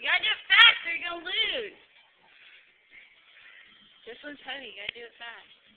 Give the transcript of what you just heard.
gotta do it fast or you're gonna lose. This one's heavy, you gotta do it fast.